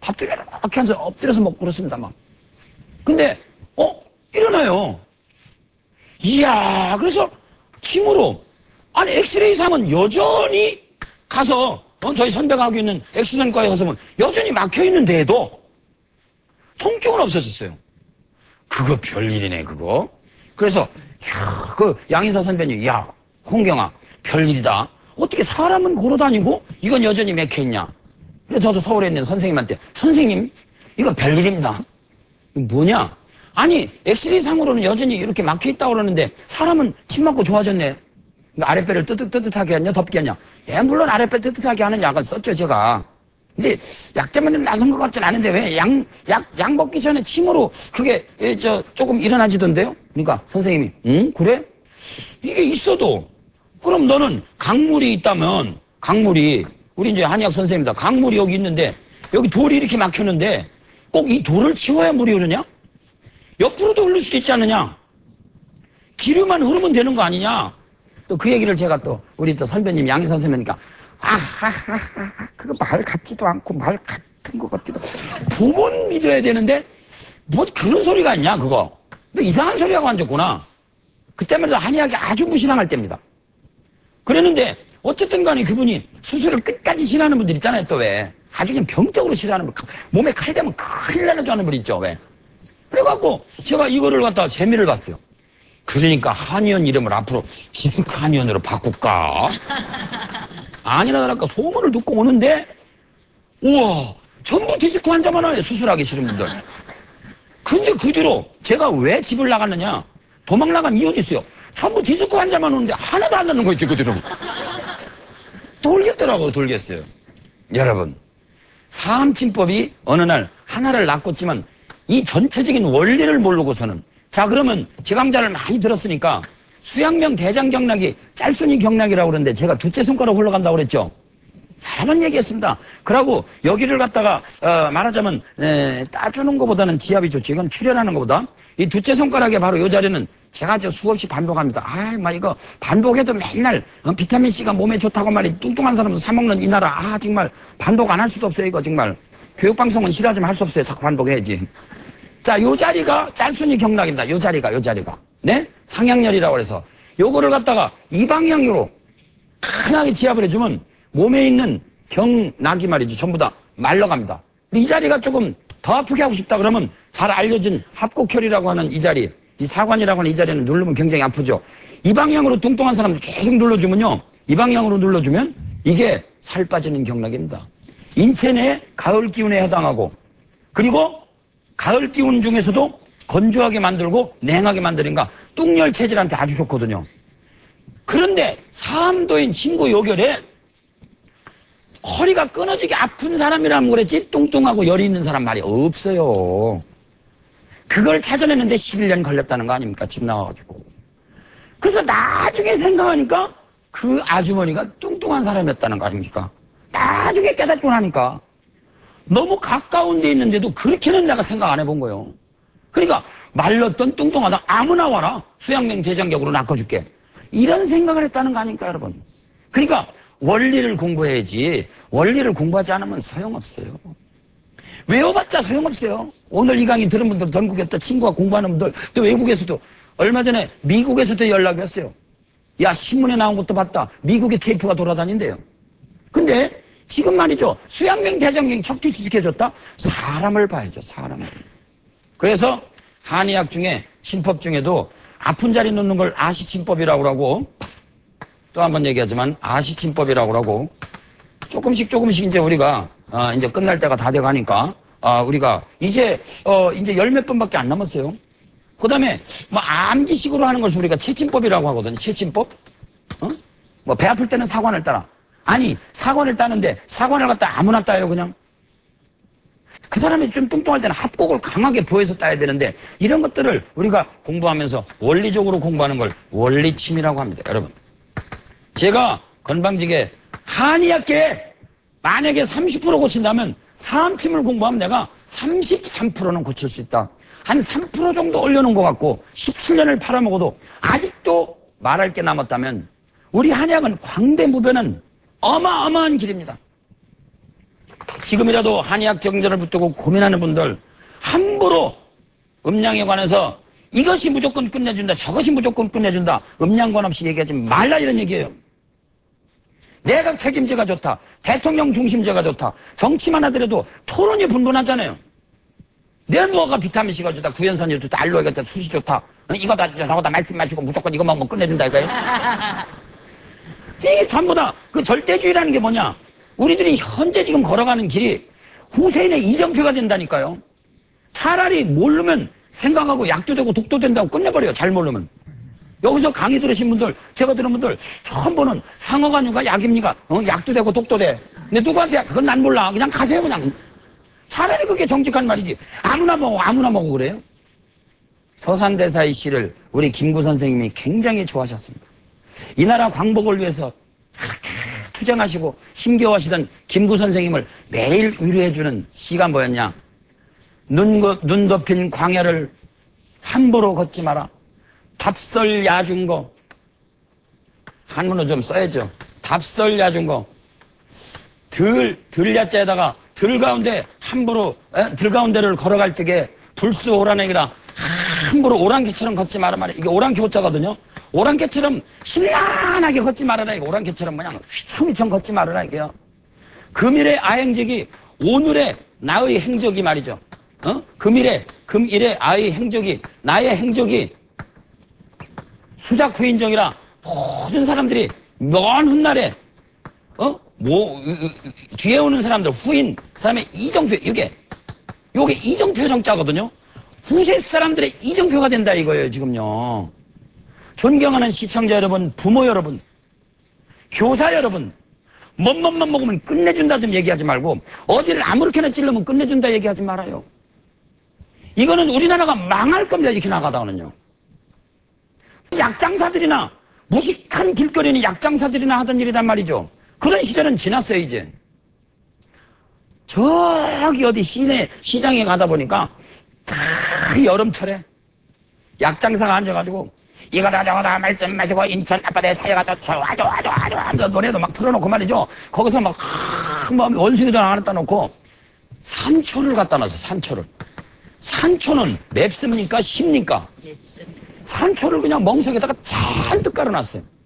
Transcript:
밥도 이렇게 하면서 엎드려서 먹고 그렇습니다, 막. 근데, 일어나요. 이야, 그래서 침으로, 아니, 엑스레이 상은 여전히 가서, 저희 선배가 하고 있는 엑스선과에 가서 보면 여전히 막혀 있는데도 통증은 없어졌어요. 그거 별일이네, 그거. 그래서, 그 양인사 선배님, 야, 홍경아, 별일이다. 어떻게 사람은 걸어다니고 이건 여전히 막혀 있냐. 그래서 저도 서울에 있는 선생님한테, 선생님, 이거 별일입니다. 이거 뭐냐? 아니, 엑스레이 상으로는 여전히 이렇게 막혀 있다고 그러는데 사람은 침 맞고 좋아졌네. 아랫배를 뜨뜻하게 하냐, 덥게 하냐. 예, 물론 아랫배 뜨뜻하게 하는 약을 썼죠, 제가. 근데 약 때문에 나선 것 같진 않은데 왜 약 먹기 전에 침으로 그게 조금 일어나지던데요? 그러니까 선생님이, 응? 그래? 이게 있어도 그럼 너는 강물이 있다면 강물이 우리 이제 한의학 선생님이다. 강물이 여기 있는데 여기 돌이 이렇게 막혔는데 꼭 이 돌을 치워야 물이 흐르냐? 옆으로도 흐를 수도 있지 않느냐? 기류만 흐르면 되는 거 아니냐? 또 그 얘기를 제가 또 우리 또 선배님 양희 선생님이니까 그거 말 같지도 않고 말 같은 것 같기도 보면 믿어야 되는데 뭐 그런 소리가 있냐 그거. 너 이상한 소리하고 앉았구나. 그때만 해도 한의학이 아주 무신앙할 때입니다. 그랬는데 어쨌든 간에 그분이 수술을 끝까지 싫어하는 분들 있잖아요. 또 왜 아주 그냥 병적으로 싫어하는 분, 몸에 칼 대면 큰일 나는 줄 아는 분 있죠. 왜 그래갖고 제가 이거를 갖다가 재미를 봤어요. 그러니까 한의원 이름을 앞으로 디스크 한의원으로 바꿀까? 아니나 다를까 소문을 듣고 오는데 우와 전부 디스크 환자만 와요. 수술하기 싫은 분들. 근데 그 뒤로 제가 왜 집을 나갔느냐, 도망 나간 이유는 있어요. 전부 디스크 환자만 오는데 하나도 안 나는 거 있죠. 그 뒤로 돌겠더라고요. 돌겠어요. 여러분, 사암침법이 어느 날 하나를 낚았지만 이 전체적인 원리를 모르고서는, 자 그러면 제 강좌를 많이 들었으니까 수양명 대장경락이 짤순이 경락이라고 그러는데 제가 두째 손가락 흘러간다고 그랬죠. 여러 번 얘기했습니다. 그러고 여기를 갖다가 말하자면 따주는 것보다는 지압이 좋죠. 이건 출혈하는 것보다 이 두째 손가락에 바로 이 자리는 제가 수없이 반복합니다. 막 이거 반복해도 맨날 비타민C가 몸에 좋다고 말이 뚱뚱한 사람도 사먹는 이 나라, 정말 반복 안 할 수도 없어요. 이거 정말 교육방송은 싫어하지만 할 수 없어요. 자꾸 반복해야지. 자, 요 자리가 짤순이 경락입니다. 요 자리가. 네? 상향열이라고 해서 요거를 갖다가 이 방향으로 편하게 지압을 해주면 몸에 있는 경락이 말이죠. 전부 다 말러갑니다. 이 자리가 조금 더 아프게 하고 싶다 그러면 잘 알려진 합곡혈이라고 하는 이 자리, 이 사관이라고 하는 이 자리는 누르면 굉장히 아프죠. 이 방향으로 뚱뚱한 사람들 계속 눌러주면요. 이 방향으로 눌러주면 이게 살 빠지는 경락입니다. 인체 내 가을 기운에 해당하고, 그리고 가을 기운 중에서도 건조하게 만들고 냉하게 만드니까 뚱열 체질한테 아주 좋거든요. 그런데 사암도인 친구 요결에 허리가 끊어지게 아픈 사람이라면 그랬지 뚱뚱하고 열이 있는 사람 말이 없어요. 그걸 찾아내는데 11년 걸렸다는 거 아닙니까? 집 나와가지고. 그래서 나중에 생각하니까 그 아주머니가 뚱뚱한 사람이었다는 거 아닙니까? 나중에 깨닫고 나니까 너무 가까운 데 있는데도 그렇게는 내가 생각 안 해본 거예요. 그러니까 말랐던 뚱뚱하다 아무나 와라. 수양명 대장격으로 낚아줄게. 이런 생각을 했다는 거 아닙니까, 여러분? 그러니까 원리를 공부해야지. 원리를 공부하지 않으면 소용없어요. 외워봤자 소용없어요. 오늘 이 강의 들은 분들, 전국에 또 친구가 공부하는 분들, 또 외국에서도, 얼마 전에 미국에서도 연락이 왔어요. 야, 신문에 나온 것도 봤다. 미국에 테이프가 돌아다닌대요. 근데 지금 말이죠. 수양명 대장경이 척추디스크해졌다? 사람을 봐야죠. 사람을. 그래서 한의학 중에 침법 중에도 아픈 자리 놓는 걸 아시침법이라고 하고, 또 한 번 얘기하지만 아시침법이라고 하고, 조금씩 이제 우리가 이제 끝날 때가 다 돼가니까 우리가 이제 열 몇 번밖에 안 남았어요. 그다음에 뭐 암기식으로 하는 것을 우리가 채침법이라고 하거든요. 채침법. 뭐 배 아플 때는 사관을 따라. 아니, 사관을 따는데 사관을 갖다 아무나 따요, 그냥. 그 사람이 좀 뚱뚱할 때는 합곡을 강하게 보여서 따야 되는데, 이런 것들을 우리가 공부하면서 원리적으로 공부하는 걸 원리침이라고 합니다. 여러분, 제가 건방지게 한의학계 만약에 30% 고친다면 사암침을 공부하면 내가 33%는 고칠 수 있다. 한 3% 정도 올려놓은 것 같고 17년을 팔아먹어도 아직도 말할 게 남았다면 우리 한의학은 광대무변은 어마어마한 길입니다. 지금이라도 한의학 경전을 붙들고 고민하는 분들 함부로 음양에 관해서 이것이 무조건 끝내준다, 저것이 무조건 끝내준다, 음양관 없이 얘기하지 말라 이런 얘기예요. 내각 책임제가 좋다, 대통령 중심제가 좋다, 정치만 하더라도 토론이 분분하잖아요. 내 뭐가 비타민C가 좋다, 구연산이 좋다, 알로에가 좋다, 숯이 좋다, 이거다 저거다 말씀 마시고 무조건 이거 먹으면 끝내준다 이거예요. 이게 전부 다 그 절대주의라는 게 뭐냐, 우리들이 현재 지금 걸어가는 길이 후세인의 이정표가 된다니까요. 차라리 모르면 생각하고 약도 되고 독도 된다고 끝내버려요. 잘 모르면. 여기서 강의 들으신 분들, 제가 들은 분들 처음 보는 상어간유가 약입니까? 약도 되고 독도 돼. 근데 누구한테 그건 난 몰라. 그냥 가세요 그냥. 차라리 그게 정직한 말이지. 아무나 먹고 그래요. 서산대사의 시를 우리 김구 선생님이 굉장히 좋아하셨습니다. 이 나라 광복을 위해서 그렇게 투쟁하시고 힘겨워하시던 김구 선생님을 매일 위로해주는 시가 뭐였냐. 눈 덮인 광야를 함부로 걷지 마라. 답설 야중거. 한문으로 좀 써야죠. 답설 야중거. 들야자에다가 들 가운데 함부로 들 가운데를 걸어갈 적에 불수 오라내기라 함부로 오랑캐처럼 걷지 마라 말이야. 이게 오랑캐 호자거든요. 오랑캐처럼 신랄하게 걷지 말아라. 이거 오랑캐처럼 그냥 휘청휘청 걷지 말아라 이게요. 금일의 아행적이 오늘의 나의 행적이 말이죠. 금일의 아의 행적이 나의 행적이 수작후인정이라 모든 사람들이 먼 훗날에 뒤에 오는 사람들 후인 사람의 이정표 요게 이정표 정자거든요. 후세 사람들의 이정표가 된다 이거예요 지금요. 존경하는 시청자 여러분, 부모 여러분, 교사 여러분, 뭐만 먹으면 끝내준다 좀 얘기하지 말고 어디를 아무렇게나 찔러면 끝내준다 얘기하지 말아요. 이거는 우리나라가 망할 겁니다 이렇게 나가다가는요. 약장사들이나 무식한 길거리는 약장사들이나 하던 일이란 말이죠. 그런 시절은 지났어요 이제. 저기 어디 시장에 가다 보니까 다 여름철에 약장사가 앉아가지고 이거다 저거다 말씀 마시고 인천 앞바다에 사여가 좋아 노래도 막 틀어놓고 말이죠. 거기서 막 원숭이도 하나 갖다 놓고 산초를 갖다 놨어. 산초는 맵습니까? 쉽니까? 산초를 그냥 멍석에다가 잔뜩 깔아놨어요.